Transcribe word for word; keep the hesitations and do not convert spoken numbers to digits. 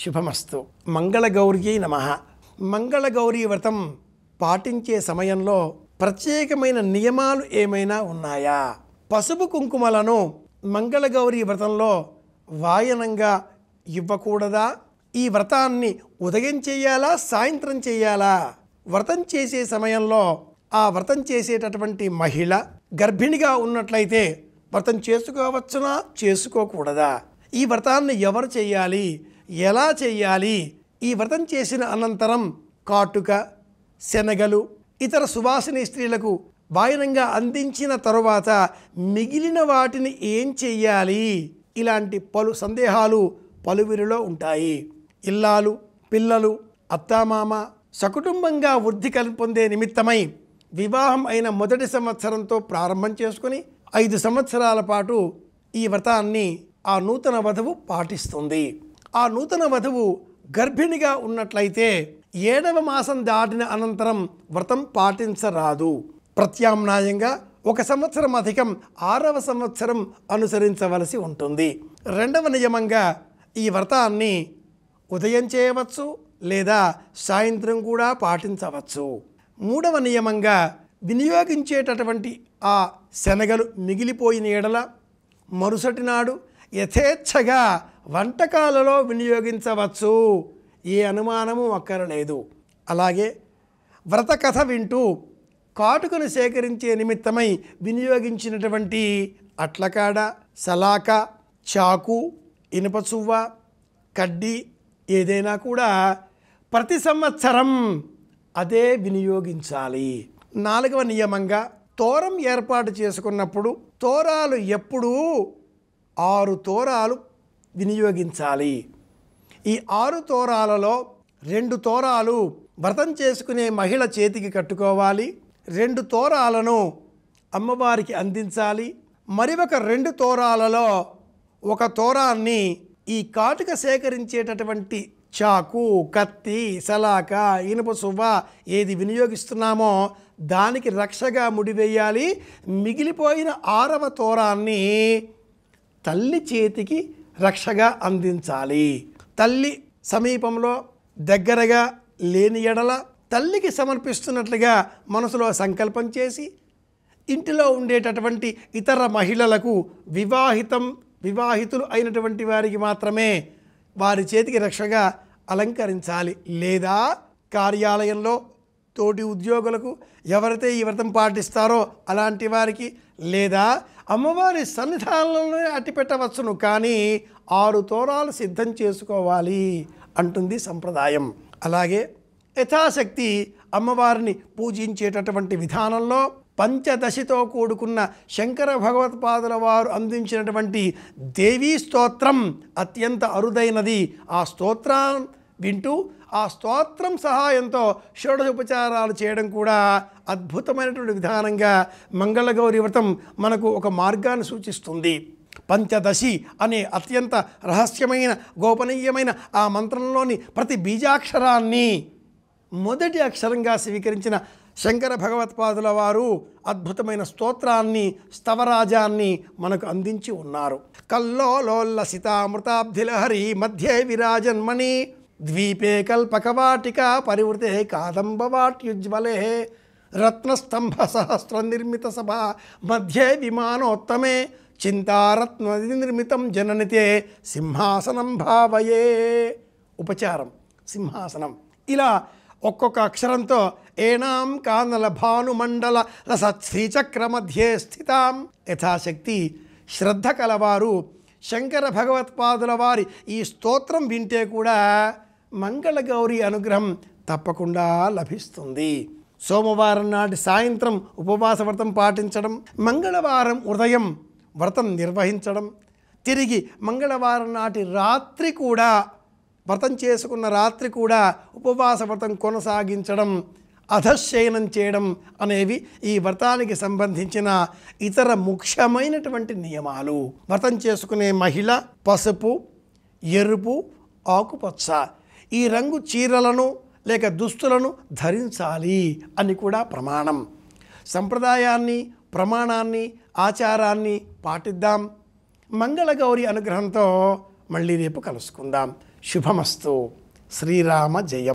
శుభమస్తు. మంగళగౌరీ నమః. మంగళగౌరీ వ్రతం పాటించే సమయంలో ప్రత్యేకమైన నియమాలు ఏమైనా ఉన్నాయా? పసుపు కుంకుమలను మంగళగౌరీ వ్రతంలో వాయనంగా ఇవ్వకూడదా? ఈ వ్రతాన్ని ఉదయం చేయాలా, సాయంత్రం చేయాలా? వ్రతం చేసే సమయంలో ఆ వ్రతం చేసేటటువంటి మహిళ గర్భిణిగా ఉన్నట్లయితే వ్రతం చేసుకోవచ్చునా, చేసుకోకూడదా? ఈ వ్రతాన్ని ఎవరు చేయాలి, ఎలా చేయాలి? ఈ వ్రతం చేసిన అనంతరం కాటుక, శనగలు, ఇతర సువాసిని స్త్రీలకు వాయనంగా అందించిన తరువాత మిగిలిన వాటిని ఏం చెయ్యాలి? ఇలాంటి పలు సందేహాలు పలువురిలో ఉంటాయి. ఇల్లాలు, పిల్లలు, అత్తామామ సకుటుంబంగా వృద్ధి పొందే నిమిత్తమై వివాహం అయిన మొదటి సంవత్సరంతో ప్రారంభం చేసుకుని ఐదు సంవత్సరాల పాటు ఈ వ్రతాన్ని ఆ నూతన వధువు పాటిస్తుంది. ఆ నూతన వధువు గర్భిణిగా ఉన్నట్లయితే ఏడవ మాసం దాటిన అనంతరం వ్రతం పాటించరాదు. ప్రత్యామ్నాయంగా ఒక సంవత్సరం అధికం ఆరవ సంవత్సరం అనుసరించవలసి ఉంటుంది. రెండవ నియమంగా ఈ వ్రతాన్ని ఉదయం చేయవచ్చు లేదా సాయంత్రం కూడా పాటించవచ్చు. మూడవ నియమంగా వినియోగించేటటువంటి ఆ శనగలు మిగిలిపోయిన ఎడల మరుసటి నాడు యథేచ్ఛగా వంటకాలలో వినియోగించవచ్చు. ఏ అనుమానము అక్కరలేదు. అలాగే వ్రత కథ వింటూ కాటుకను సేకరించే నిమిత్తమై వినియోగించినటువంటి అట్లకాడ, సలాక, చాకు, ఇనుప చువ్వ, కడ్డీ ఏదైనా కూడా ప్రతి సంవత్సరం అదే వినియోగించాలి. నాలుగవ నియమంగా తోరం ఏర్పాటు చేసుకున్నప్పుడు తోరాలు ఎప్పుడూ ఆరు తోరాలు వినియోగించాలి. ఈ ఆరు తోరాలలో రెండు తోరాలు వ్రతం చేసుకునే మహిళ చేతికి కట్టుకోవాలి. రెండు తోరాలను అమ్మవారికి అందించాలి. మరి ఒక రెండు తోరాలలో ఒక తోరాన్ని ఈ కాటుక సేకరించేటటువంటి చాకు, కత్తి, సలాక, ఇనుప సువ్వ ఏది వినియోగిస్తున్నామో దానికి రక్షగా ముడివేయాలి. మిగిలిపోయిన ఆరవ తోరాన్ని తల్లి చేతికి రక్షగా అందించాలి. తల్లి సమీపంలో దగ్గరగా లేని ఎడల తల్లికి సమర్పిస్తున్నట్లుగా మనసులో సంకల్పం చేసి ఇంటిలో ఉండేటటువంటి ఇతర మహిళలకు వివాహితం వివాహితులు అయినటువంటి వారికి మాత్రమే వారి చేతికి రక్షగా అలంకరించాలి. లేదా కార్యాలయంలో తోటి ఉద్యోగులకు ఎవరైతే ఈ వ్రతం పాటిస్తారో అలాంటి వారికి, లేదా అమ్మవారి సన్నిధానంలోనే అట్టి పెట్టవచ్చును. కానీ ఆరు తోరాలు సిద్ధం చేసుకోవాలి అంటుంది సంప్రదాయం. అలాగే యథాశక్తి అమ్మవారిని పూజించేటటువంటి విధానంలో పంచదశితో కూడుకున్న శంకర భగవత్పాదుల వారు అందించినటువంటి దేవీ స్తోత్రం అత్యంత అరుదైనది. ఆ స్తోత్రం వింటూ ఆ స్తోత్రం సహాయంతో షోడశోపచారాలు చేయడం కూడా అద్భుతమైనటువంటి విధానంగా మంగళగౌరి వ్రతం మనకు ఒక మార్గాన్ని సూచిస్తుంది. పంచదశి అనే అత్యంత రహస్యమైన గోపనీయమైన ఆ మంత్రంలోని ప్రతి బీజాక్షరాన్ని మొదటి అక్షరంగా స్వీకరించిన శంకర భగవత్పాదుల వారు అద్భుతమైన స్తోత్రాన్ని, స్తవరాజాన్ని మనకు అందించి ఉన్నారు. కల్లోలోల్లసితామృతాబ్ధిలహరి మధ్యే విరాజన్మణి ద్వీపే కల్పకవాటిక పరివృతే కాదంబవాట్యుజ్వలే రత్నస్తంభ సహస్ర నిర్మిత సభ మధ్యే విమానోత్తమే చింతారత్న నిర్మితం జననితే సింహాసనం భావయే. ఉపచారం సింహాసనం. ఇలా ఒక్కొక్క అక్షరంతో ఏనాం కానల భానుమండల శ్రీచక్ర మధ్యే స్థితాం. యథాశక్తి శ్రద్ధ కలవారు శంకర భగవత్పాదుల వారి ఈ స్తోత్రం వింటే కూడా మంగళగౌరి అనుగ్రహం తప్పకుండా లభిస్తుంది. సోమవారం నాటి సాయంత్రం ఉపవాస వ్రతం పాటించడం, మంగళవారం ఉదయం వ్రతం నిర్వహించడం, తిరిగి మంగళవారం నాటి రాత్రి కూడా వ్రతం చేసుకున్న రాత్రి కూడా ఉపవాస వ్రతం కొనసాగించడం, అధశయనం చేయడం అనేవి ఈ వ్రతానికి సంబంధించిన ఇతర ముఖ్యమైనటువంటి నియమాలు. వ్రతం చేసుకునే మహిళ పసుపు, ఎరుపు, ఆకుపచ్చ ఈ రంగు చీరలను లేక దుస్తులను ధరించాలి అని కూడా ప్రమాణం. సంప్రదాయాన్ని, ప్రమాణాన్ని, ఆచారాన్ని పాటిద్దాం. మంగళగౌరి అనుగ్రహంతో మళ్ళీ రేపు కలుసుకుందాం. శుభమస్తు. శ్రీరామ జయం.